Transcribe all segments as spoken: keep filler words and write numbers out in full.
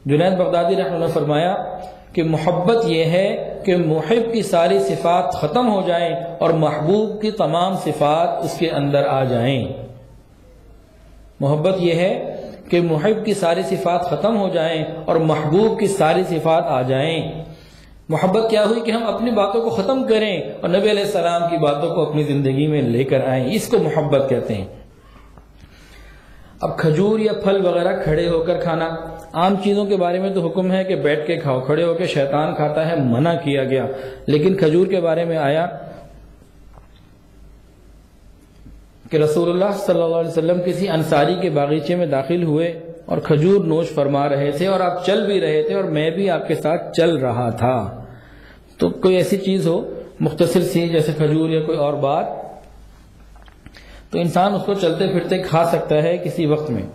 جنید بغدادی رحمہ اللہ نے فرمایا کہ محبت یہ ہے کہ محب کی ساری صفات ختم ہو جائیں اور محبوب کی تمام صفات اس کے اندر آ جائیں۔ محبت یہ ہے کہ محب کی ساری صفات ختم ہو جائیں اور محبوب کی ساری صفات آ جائیں۔ محبت کیا ہوئی کہ ہم اپنی باتوں کو ختم کریں اور نبی علیہ السلام کی باتوں کو اپنی زندگی میں لے کر آئیں، اس کو محبت کہتے ہیں۔ اب کھجور یا پھل وغیرہ کھڑے ہو کر کھانا، عام چیزوں کے بارے میں تو حکم ہے کہ بیٹھ کے کھاؤ، کھڑے ہو کے شیطان کھاتا ہے، منع کیا گیا، لیکن کھجور کے بارے میں آیا کہ رسول اللہ صلی اللہ علیہ وسلم کسی انصاری کے باغیچے میں داخل ہوئے اور کھجور نوش فرما رہے تھے اور آپ چل بھی رہے تھے اور میں بھی آپ کے ساتھ چل رہا تھا۔ تو کوئی ایسی چیز ہو مختصر سی جیسے کھجور یا کوئی اور بات، تو انسان اس کو چلتے پھرتے کھا سکتا ہے کسی وقت میں۔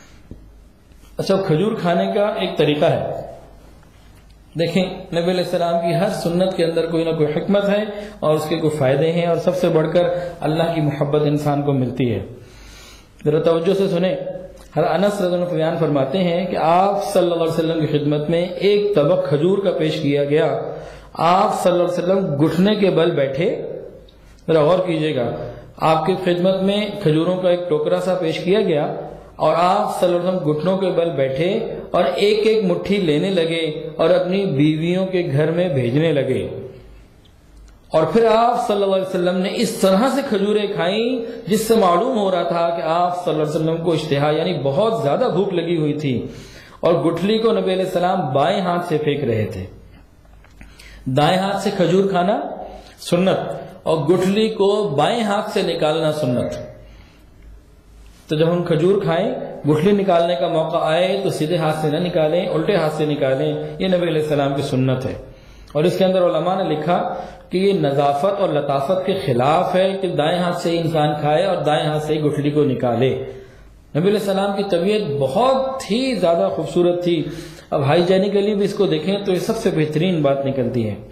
اچھا، کھجور کھانے کا ایک طریقہ ہے۔ دیکھیں، نبی علیہ السلام کی ہر سنت کے اندر کوئی نہ کوئی حکمت ہے اور اس کے کوئی فائدے ہیں، اور سب سے بڑھ کر اللہ کی محبت انسان کو ملتی ہے۔ ذرا توجہ سے سنیں، ہر انس رضی اللہ عنہ بیان فرماتے ہیں کہ آپ صلی اللہ علیہ وسلم کی خدمت میں ایک طبق کھجور کا پیش کیا گیا، آپ صلی اللہ علیہ وسلم گھٹنے کے بل بیٹھے، ذرا غور کیجئے گا، آپ کی خدمت میں کھجوروں کا ایک ٹوکرا سا پیش کیا گیا اور آپ صلی اللہ علیہ وسلم گھٹنوں کے بل بیٹھے اور ایک ایک مٹھی لینے لگے اور اپنی بیویوں کے گھر میں بھیجنے لگے، اور پھر آپ صلی اللہ علیہ وسلم نے اس طرح سے کھجوریں کھائیں جس سے معلوم ہو رہا تھا کہ آپ صلی اللہ علیہ وسلم کو اشتہا یعنی بہت زیادہ بھوک لگی ہوئی تھی، اور گٹھلی کو نبی علیہ السلام بائیں ہاتھ سے پھینک رہے تھے۔ دائیں ہاتھ سے کھجور کھانا سنت اور گٹھلی کو بائیں ہاتھ سے نکالنا سنت۔ تو جب ہم کھجور کھائیں، گٹھلی نکالنے کا موقع آئے تو سیدھے ہاتھ سے نہ نکالیں، الٹے ہاتھ سے نکالیں، یہ نبی علیہ السلام کی سنت ہے۔ اور اس کے اندر علماء نے لکھا کہ یہ نظافت اور لطافت کے خلاف ہے کہ دائیں ہاتھ سے انسان کھائے اور دائیں ہاتھ سے گٹھلی کو نکالے۔ نبی علیہ السلام کی طبیعت بہت ہی زیادہ خوبصورت تھی، اب ہائیجینیکلی بھی اس کو دیکھیں تو یہ سب سے بہترین بات نکلتی ہے۔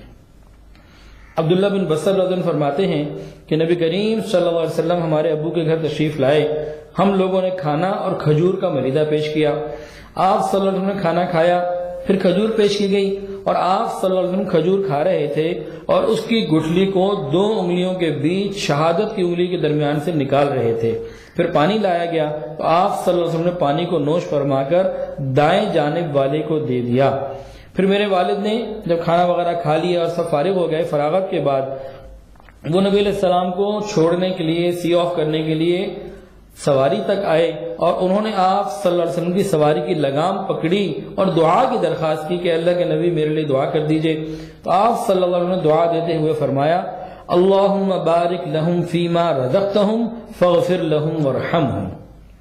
عبداللہ بن بصر رضی اللہ عنہ فرماتے ہیں کہ نبی کریم صلی اللہ علیہ وسلم ہمارے ابو کے گھر تشریف لائے، ہم لوگوں نے کھانا اور کھجور کا مریدہ پیش کیا، آپ صلی اللہ علیہ وسلم نے کھانا کھایا، پھر کھجور پیش کی گئی اور آپ صلی اللہ علیہ وسلم کھجور کھا رہے تھے اور اس کی گٹھلی کو دو انگلیوں کے بیچ شہادت کی انگلی کے درمیان سے نکال رہے تھے، پھر پانی لایا گیا تو آپ صلی اللہ علیہ وسلم نے پانی کو نوش فرما کر دائیں جانب والے کو دے دیا۔ پھر میرے والد نے جب کھانا وغیرہ کھا لیا اور سب فارغ ہو گئے، فراغت کے بعد وہ نبی علیہ السلام کو چھوڑنے کے لیے، سی آف کرنے کے لیے سواری تک آئے اور انہوں نے آپ صلی اللہ علیہ وسلم کی سواری کی لگام پکڑی اور دعا کی درخواست کی کہ اللہ کے نبی میرے لیے دعا کر دیجئے، تو آپ صلی اللہ علیہ وسلم نے دعا دیتے ہوئے فرمایا اللہم بارک لہم فیما رزقتہم فاغفر لہم ورحمہم۔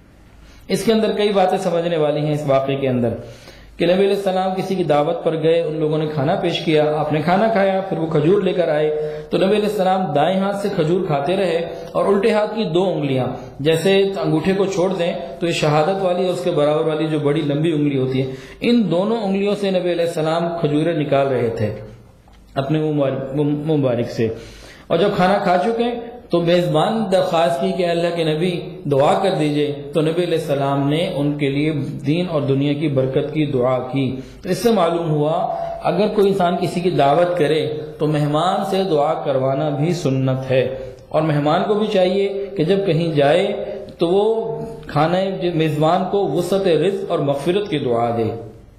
اس کے اندر کئی باتیں سمجھنے والی ہیں اس واقعے کے اندر کہ نبی علیہ السلام کسی کی دعوت پر گئے، ان لوگوں نے کھانا پیش کیا، آپ نے کھانا کھایا، پھر وہ کھجور لے کر آئے تو نبی علیہ السلام دائیں ہاتھ سے کھجور کھاتے رہے اور الٹے ہاتھ کی دو انگلیاں، جیسے انگوٹھے کو چھوڑ دیں تو یہ شہادت والی اور اس کے برابر والی جو بڑی لمبی انگلی ہوتی ہے، ان دونوں انگلیوں سے نبی علیہ السلام کھجوریں نکال رہے تھے اپنے منہ مبارک سے، اور جب کھانا کھا چکے تو میزبان درخواست کی کہ اللہ کے نبی دعا کر دیجئے، تو نبی علیہ السلام نے ان کے لیے دین اور دنیا کی برکت کی دعا کی۔ تو اس سے معلوم ہوا اگر کوئی انسان کسی کی دعوت کرے تو مہمان سے دعا کروانا بھی سنت ہے، اور مہمان کو بھی چاہیے کہ جب کہیں جائے تو وہ کھانے میزبان کو وسعت رزق اور مغفرت کی دعا دے۔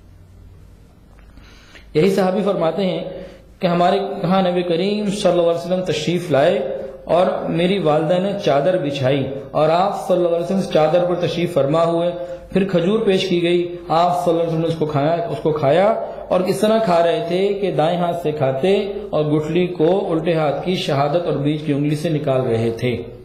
یہی صحابی فرماتے ہیں کہ ہمارے کہاں نبی کریم صلی اللہ علیہ وسلم تشریف لائے اور میری والدہ نے چادر بچھائی اور آپ صلی اللہ علیہ وسلم چادر پر تشریف فرما ہوئے، پھر کھجور پیش کی گئی، آپ صلی اللہ علیہ وسلم نے اس کو کھایا اس کو کھایا اور کس طرح کھا رہے تھے کہ دائیں ہاتھ سے کھاتے اور گٹھلی کو الٹے ہاتھ کی شہادت اور بیچ کی انگلی سے نکال رہے تھے۔